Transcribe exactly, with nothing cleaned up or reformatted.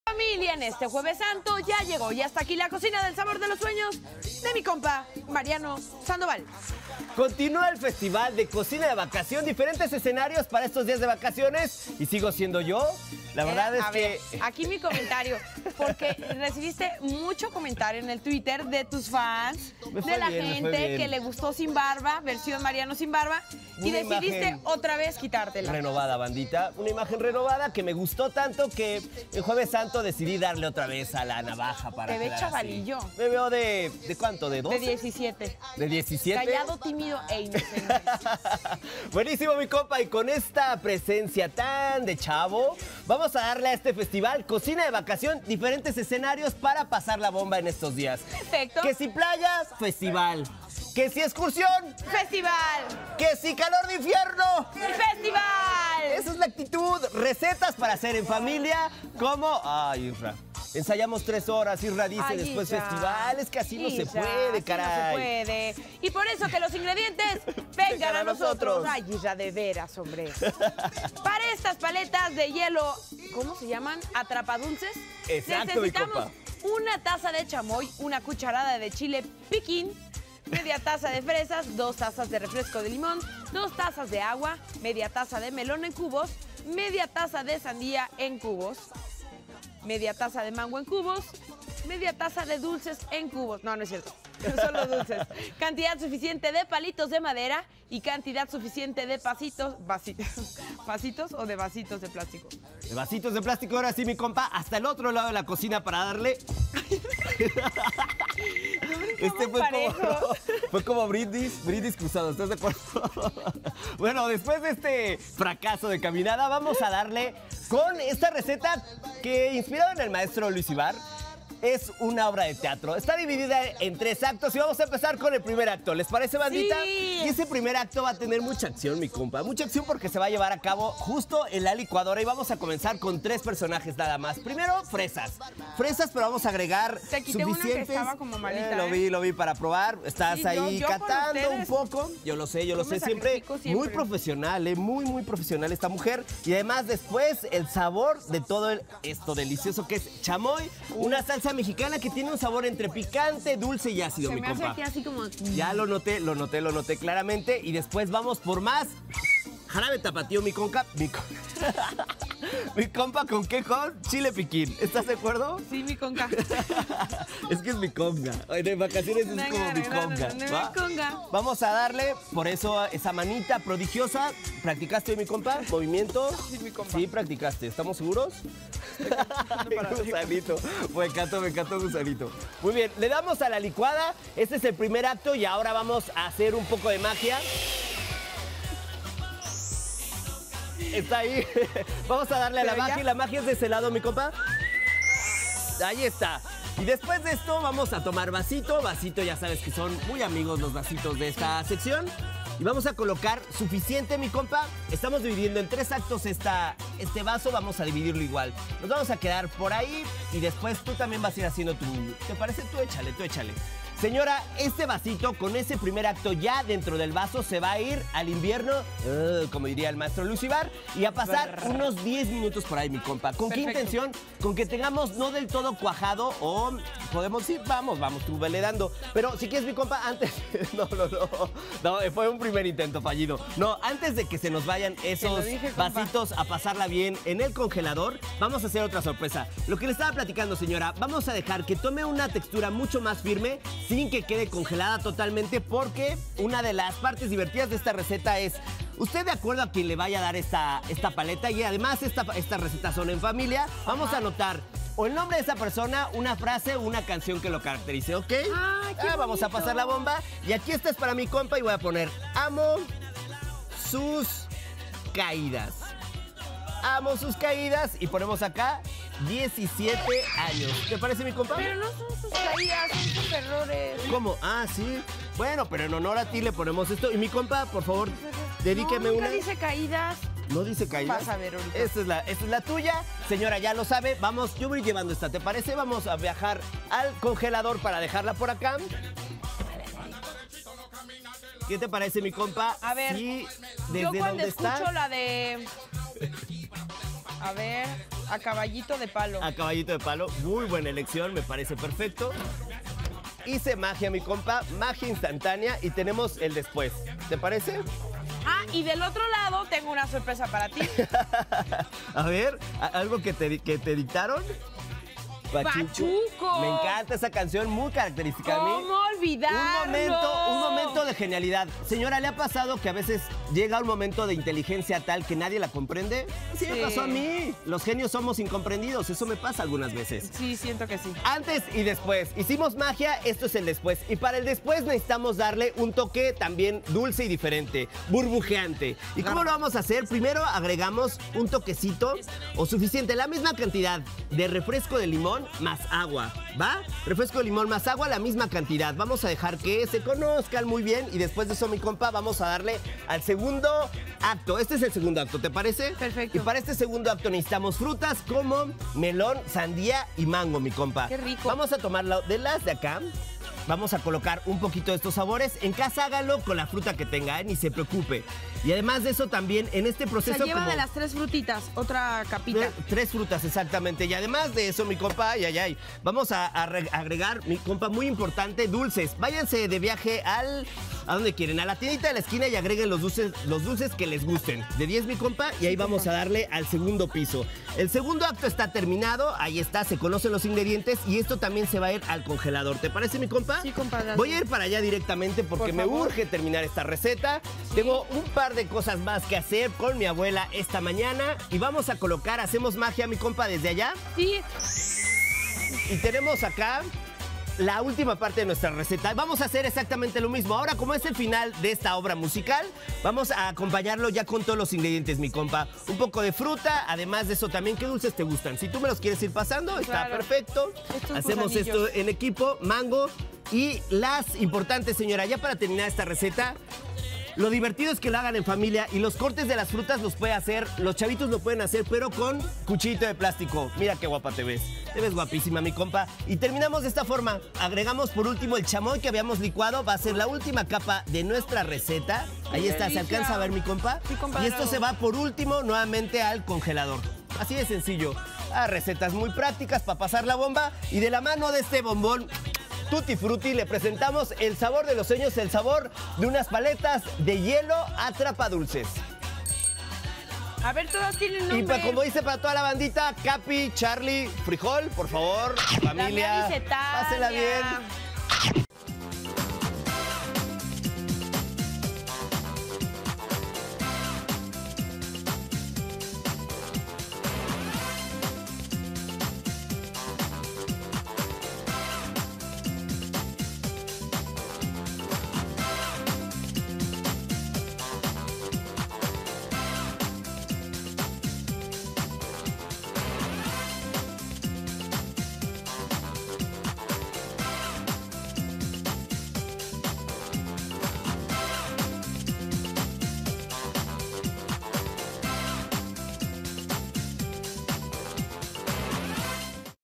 Familia, en este Jueves Santo ya llegó y hasta aquí la cocina del sabor de los sueños de mi compa Mariano Sandoval. Continúa el festival de cocina de vacación, diferentes escenarios para estos días de vacaciones y sigo siendo yo. La verdad eh, es a que... ver, aquí mi comentario, porque recibiste mucho comentario en el Twitter de tus fans, de la bien, gente que le gustó Sin Barba, versión Mariano Sin Barba, y Una decidiste imagen otra vez quitártela. Renovada, bandita. Una imagen renovada que me gustó tanto que el Jueves Santo decidí darle otra vez a la navaja para Te ves quedar chavalillo. así. Me veo de... ¿De cuánto? ¿De doce? De diecisiete. ¿De diecisiete? Callado, tímido e inocente. Buenísimo, mi compa. Y con esta presencia tan de chavo, vamos a darle a este festival cocina de vacación, diferentes escenarios para pasar la bomba en estos días. Perfecto. Que si playas, festival. Que si excursión, Festival. que si calor de infierno. Festival. Esa es la actitud. Recetas para hacer en familia, como... Ay, Isra. Ensayamos tres horas, Isra dice, Ay, después Isra. festival. Es que así no se Isra, puede, así caray. no se puede. Y por eso que los ingredientes vengan a nosotros. Ay, Isra, de veras, hombre. Para estas paletas de hielo, ¿cómo se llaman? ¿Atrapadulces? Exacto, mi necesitamos compa. una taza de chamoy, una cucharada de chile piquín, media taza de fresas, dos tazas de refresco de limón, dos tazas de agua, media taza de melón en cubos, media taza de sandía en cubos, media taza de mango en cubos, media taza de dulces en cubos. No, no es cierto. Solo dulces. Cantidad suficiente de palitos de madera y cantidad suficiente de pasitos, vasitos, pasitos o de vasitos de plástico. De vasitos de plástico, ahora sí, mi compa, hasta el otro lado de la cocina para darle. Este fue como, fue como brindis, brindis cruzados, ¿estás de acuerdo? Bueno, después de este fracaso de caminada, vamos a darle con esta receta que, inspirada en el maestro Luis Ibar, es una obra de teatro. Está dividida en tres actos y vamos a empezar con el primer acto. ¿Les parece, bandita? Sí. Y ese primer acto va a tener mucha acción, mi compa. Mucha acción porque se va a llevar a cabo justo en la licuadora y vamos a comenzar con tres personajes nada más. Primero, fresas. Fresas, pero vamos a agregar Te quité una que suficientes. estaba como malita, Eh, lo ¿eh? vi, lo vi para probar. Estás Sí, yo- ahí yo por catando un ustedes. poco. Yo lo sé, yo lo Yo me sé. Siempre, sacrifico siempre. muy profesional, eh, muy, muy profesional esta mujer. Y además después el sabor de todo el- esto delicioso que es chamoy, una salsa mexicana que tiene un sabor entre picante, dulce y ácido, Se mi me hace compa. aquí así como... Ya lo noté, lo noté, lo noté claramente. Y después vamos por más jarabe tapatío, mi conca. Mi, con- mi compa, ¿con qué? Con chile piquín. ¿Estás de acuerdo? Sí, mi conca. Es que es mi conga. En vacaciones es como mi conga. No, no, no, ¿va? mi conga. Vamos a darle, por eso, esa manita prodigiosa. ¿Practicaste hoy, mi compa? ¿Movimiento? Sí, mi compa. Sí, practicaste. ¿Estamos seguros? Gusanito. Me encantó, me encantó Gusanito. Muy bien, le damos a la licuada. Este es el primer acto y ahora vamos a hacer un poco de magia. Está ahí. Vamos a darle a la Pero magia ya- y la magia es de ese lado, mi compa. Ahí está. Y después de esto vamos a tomar vasito. Vasito, ya sabes que son muy amigos los vasitos de esta sección. Y vamos a colocar suficiente, mi compa. Estamos dividiendo en tres actos esta, este vaso. Vamos a dividirlo igual. Nos vamos a quedar por ahí y después tú también vas a ir haciendo tu... ¿Te parece? Tú échale, tú échale. Señora, este vasito con ese primer acto ya dentro del vaso se va a ir al invierno, uh, como diría el maestro Luis Ibar, y a pasar unos diez minutos por ahí, mi compa. ¿Con qué Perfecto. intención? Con que tengamos no del todo cuajado o podemos ir, vamos, vamos, tú vele dando. Pero si quieres, mi compa, antes... No, no, no. No, fue un primer intento fallido. No, antes de que se nos vayan esos dije, compa. vasitos a pasarla bien en el congelador, vamos a hacer otra sorpresa. Lo que le estaba platicando, señora, vamos a dejar que tome una textura mucho más firme sin que quede congelada totalmente, porque una de las partes divertidas de esta receta es usted, de acuerdo a quien le vaya a dar esta, esta paleta, y además esta, estas recetas son en familia, vamos a anotar o el nombre de esa persona, una frase o una canción que lo caracterice, ¿ok? Ay, qué Ah, vamos a bonito. pasar la bomba. Y aquí esta es para mi compa y voy a poner amo sus caídas. Amo sus caídas y ponemos acá diecisiete años. ¿Te parece, mi compa? Pero no son sus caídas, son sus errores. ¿Cómo? Ah, sí. Bueno, pero en honor a ti le ponemos esto. Y mi compa, por favor, dedíqueme no, nunca una. dice caídas. No dice caídas. Vas a ver ahorita. Esta es, la, esta es la tuya. Señora, ya lo sabe. Vamos, yo voy llevando esta. ¿Te parece? Vamos a viajar al congelador para dejarla por acá. ¿Qué te parece, mi compa? A ver, Sí, yo ¿desde cuando dónde escucho está? la de... A ver... A caballito de palo. A caballito de palo. Muy buena elección, me parece perfecto. Hice magia, mi compa, magia instantánea y tenemos el después. ¿Te parece? Ah, y del otro lado tengo una sorpresa para ti. A ver, ¿algo que te, que te dictaron? Pachuco. Me encanta esa canción, muy característica a mí. ¿Cómo olvidarlo? Un momento, un momento de genialidad. Señora, ¿le ha pasado que a veces llega un momento de inteligencia tal que nadie la comprende? Sí, Sí. me pasó a mí. Los genios somos incomprendidos, eso me pasa algunas veces. Sí, siento que sí. Antes y después. Hicimos magia, esto es el después. Y para el después necesitamos darle un toque también dulce y diferente, burbujeante. ¿Y cómo lo vamos a hacer? Primero agregamos un toquecito o suficiente, la misma cantidad de refresco de limón más agua, ¿va? Refresco de limón más agua, la misma cantidad. Vamos a dejar que se conozcan muy bien y después de eso, mi compa, vamos a darle al segundo acto. Este es el segundo acto, ¿te parece? Perfecto. Y para este segundo acto necesitamos frutas como melón, sandía y mango, mi compa. Qué rico. Vamos a tomarlo de las de acá. Vamos a colocar un poquito de estos sabores. En casa hágalo con la fruta que tenga, ¿eh? Ni se preocupe. Y además de eso también en este O proceso sea, lleva como de las tres frutitas, otra capita. Tre- Tres frutas, exactamente. Y además de eso, mi compa, ay, ay, ay, vamos a, a re- agregar, mi compa, muy importante, dulces. Váyanse de viaje al... ¿A dónde quieren? A la tiendita de la esquina y agreguen los dulces, los dulces que les gusten. De diez, mi compa, y ahí vamos a darle al segundo piso. El segundo acto está terminado, ahí está, se conocen los ingredientes y esto también se va a ir al congelador. ¿Te parece, mi compa? Sí, compadre. Voy a ir para allá directamente porque Por me favor. urge terminar esta receta. Tengo un par de cosas más que hacer con mi abuela esta mañana y vamos a colocar, hacemos magia, mi compa, desde allá. Sí, Y tenemos acá la última parte de nuestra receta. Vamos a hacer exactamente lo mismo. Ahora, como es el final de esta obra musical, vamos a acompañarlo ya con todos los ingredientes, mi compa. Un poco de fruta, además de eso también, ¿qué dulces te gustan? Si tú me los quieres ir pasando, está Claro. perfecto. Estos Hacemos gusanillos. esto en equipo, mango. Y las importantes, señora, ya para terminar esta receta, lo divertido es que lo hagan en familia y los cortes de las frutas los puede hacer, los chavitos lo pueden hacer, pero con cuchillito de plástico. Mira qué guapa te ves. Te ves guapísima, mi compa. Y terminamos de esta forma. Agregamos por último el chamoy que habíamos licuado. Va a ser la última capa de nuestra receta. Ahí ¡Qué está, ¿se delicia! alcanza a ver, mi compa? Sí, compadre. Y esto se va por último nuevamente al congelador. Así de sencillo. Ah, recetas muy prácticas para pasar la bomba. Y de la mano de este bombón Tutti Frutti le presentamos el sabor de los sueños, el sabor de unas paletas de hielo atrapa dulces. a ver, todas tienen nombre. Y pa- como dice para toda la bandita, Capi, Charlie, Frijol, por favor, familia, mía dice Tania. pásela bien.